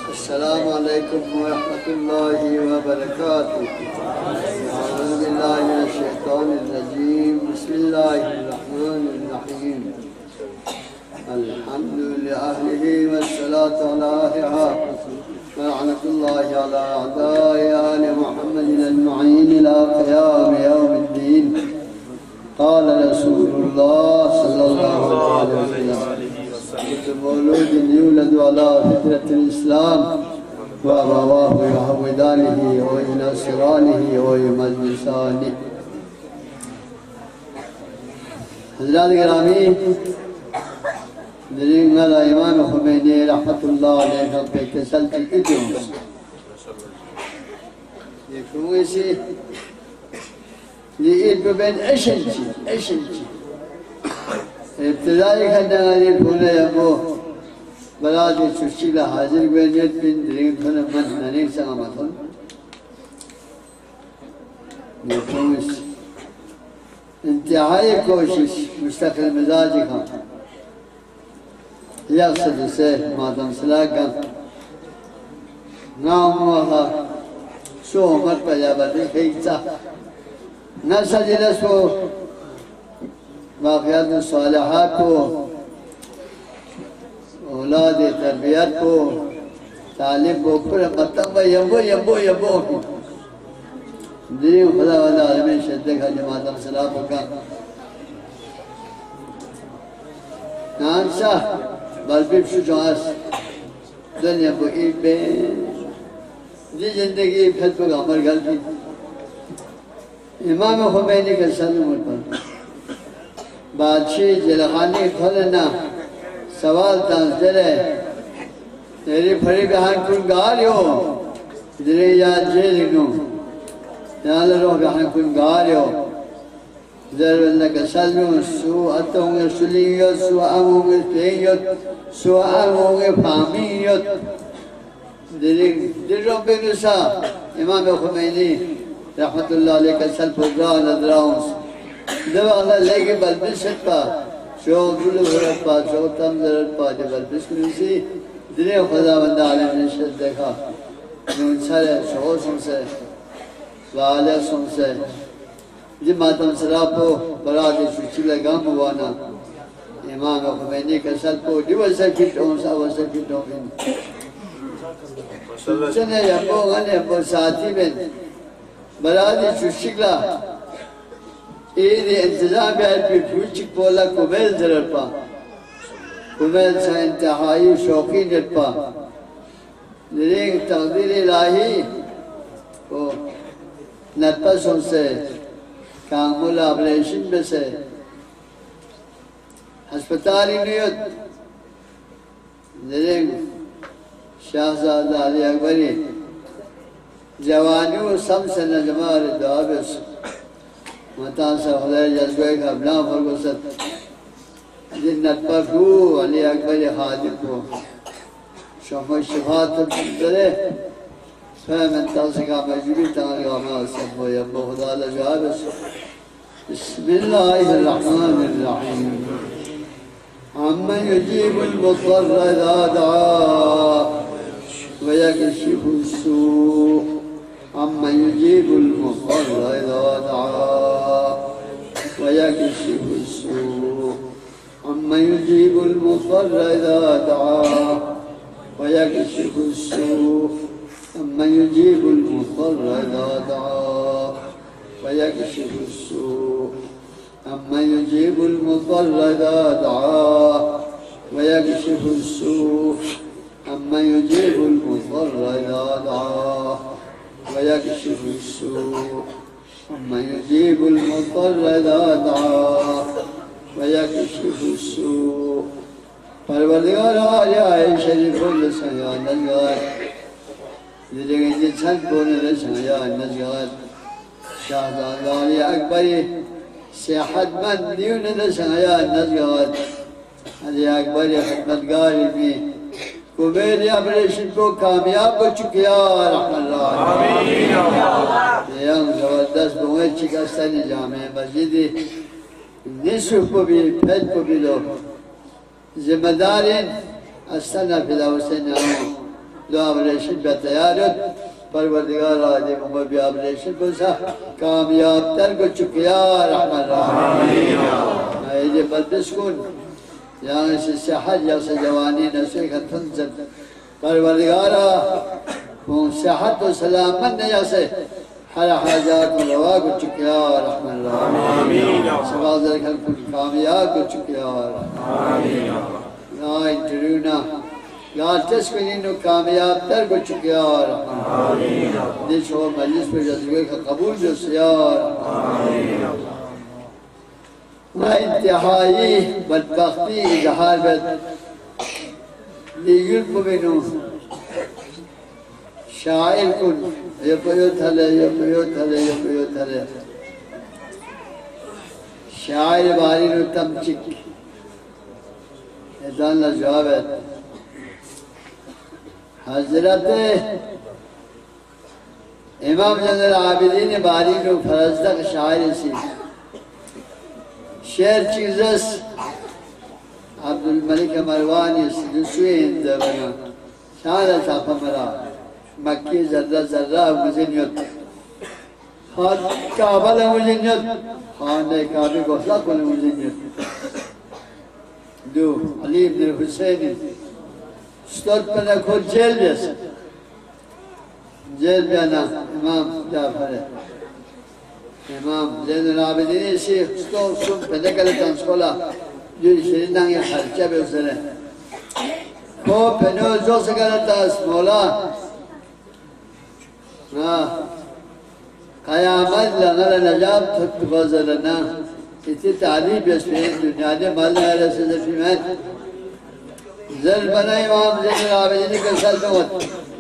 السلام عليكم ورحمة الله وبركاته. أعوذ بالله من الشيطان الرجيم. بسم الله الرحمن الرحيم. الحمد لأهله والصلاة على أهلها ولعنة الله على أعداء آل محمد المعين إلى قيام يوم الدين. قال رسول الله صلى الله عليه وسلم: كل مولود يولد على فطرة الإسلام وأبواه يهودانه وينصرانه ويمجسانه. حضرات گرامی، درین مالا امام خمینی رحمت اللہ علیہ پہ تسلسل ادیوم يكون يسي لإيد بين أشنتي ابتدائي خدنا يكون يبوه بلادي تشيل حاضر بين يد بين درين خنا من نني سامتون يكون انتهائی کوشش مستقل مزاجی کا يقصد سه مادام سلاكا نام وها شو مر بجابتي خيتا نسج لسو واقعات الصالحات کو اولاد تربیت کو تعلیم کو پر مطلب یبو دین خدا ولا عالمین شدہ کا جماعت السلام کا نانسا بلبیب شو جواز دنیا کو ایک بے دی زندگی پھر تو عمر گلتی امام خمینی کا سلم پر بادشاہ جلخانی کھولنا سوال تانسر ہے تیری پھری بہان کن گاریو دری یاد جیلنو نال روح بہان کن گاریو ذر لك سلم سوء أتوم سليت سوء أموم سليت سوء أموم فاميت در رب نسا إمام خمینی رحمة الله عليك سلف الران الدراؤنس دوا الله لك بلبست پا شو قلو غرب پا شو تم ذرد پا جب بلبس کنیسی دنیا خدا بندہ علیہ نشد دیکھا نون سر شو سنسے وعلہ سنسے جب ماتم سراپو برادی شوچی لگام موانا امام خمینی کا سلپو دیو سکیٹ اونسا و سکیٹ اونسا چنے یپو غنے یپو ساتھی بین برادی شوچکلا ایدی انتظام بیاد پی پوچک پولا کمیل ضرر پا کمیل سا انتہائی شوقی نت پا لرینگ تقدیر الہی کو نتپس ان سے کامل آپریشن بسے ہسپتالی نیت لرینگ شاہزادہ علی اکبری جوانیو سم سے نجمار دعابس متاسا خدای جذبے کا بنا فرگوست جنت پاکو علی اکبر خادم کو شما شفاعت درے فهم انتاسکا مجبوری تانگا ماسم و یبو خدا لجابس بسم الله الرحمن الرحیم عمن يجيب المضطر إذا دعاه ويكشف السوء عمن يجيب المضطر إذا دعاه ويكشف السوء عمن يجيب المضطر إذا دعاه ويكشف السوء عمن يجيب المضطر إذا دعاه ويكشف السوء عمن يجيب المضطر إذا دعاه ويكشف السوء عمن يجيب المضطر إذا دعاه ويكشف السوء عمن يجيب المضطر إذا دعاه ويكشف السوء پروردگار آیا شریف لسیا نجات زندگی جسد کونے لسیا نجات شاہزادہ علی اکبری صحت مند نیون لسیا نجات علی اکبری خدمتگاری بھی کبیر آپریشن کو کامیاب ہو چکی رحمت اللہ آمین یہ زبردست بہت شکستانی جامع مسجدی نصف کو بھی پھر کو بھی لو ذمہ دارین استنا فی حسین دو آبریشن به تیارت پروردگار آدم و بی آبریشن بسا کامیاب تر کو چکیا رحمت الرحمن ایجا بلدس کن یہاں سے صحت یا سے جوانی نسوی ختم زد پروردگارا صحت و سلامت یا سے ہر حاجات و روا کو چکیا رحمت الرحمن سواز رکھل کو کامیاب کو چکیا لا انترونا لا تسکنینو کامیاب تر کو چکیا رحمت دیش ہو مجلس پر جذبے کا قبول جو سیار نا انتہائی بدبختی اظہار بد لیگل کو بینو شاعر کن یپیو تھلے یپیو تھلے یپیو تھلے شاعر باری نو تمچک ادان لجواب ہے حضرت امام زین العابدین باری نو فرزدق شاعر سی شعر چیزس عبدالملک مروانی سدسوی اندبنا شاعر صاحب مرا مکی ذرہ ذرہ مزنیت خان کعبہ مزنیت خان کعبہ گفلق مزنیت دو علی بن حسین ستر پنہ خود جیل بیس جیل بیانا امام جعفر امام زین العابدین اسی ستر سن پنہ کلتان سکولا جو شریدان یہ خرچہ بے اسرے کو پنہ جو سکلتا اس مولا قیامت لغر نجاب تھت غزرنا اتی تعلیب اسمین دنیا نے مالنا رسول فیمت ذل بنا امام زین العابدین کا سلطنت